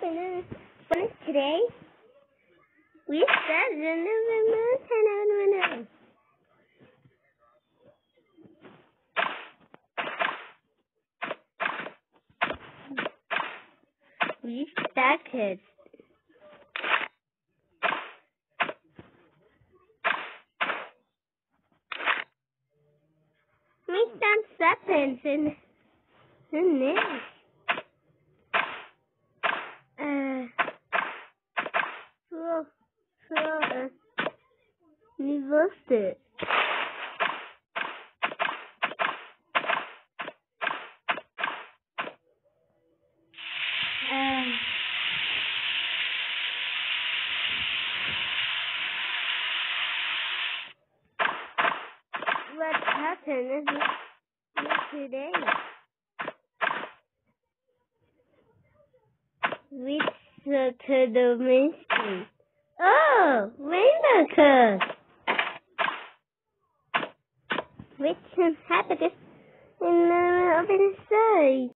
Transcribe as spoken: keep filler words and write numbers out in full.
afternoon. But today, we started another mountain. We started. We found serpents in, in this. Uh, so, so, uh, we lost it. Uh, what happened today? We took to the main street. Oh, rainbow curve. Which can happen in the open side.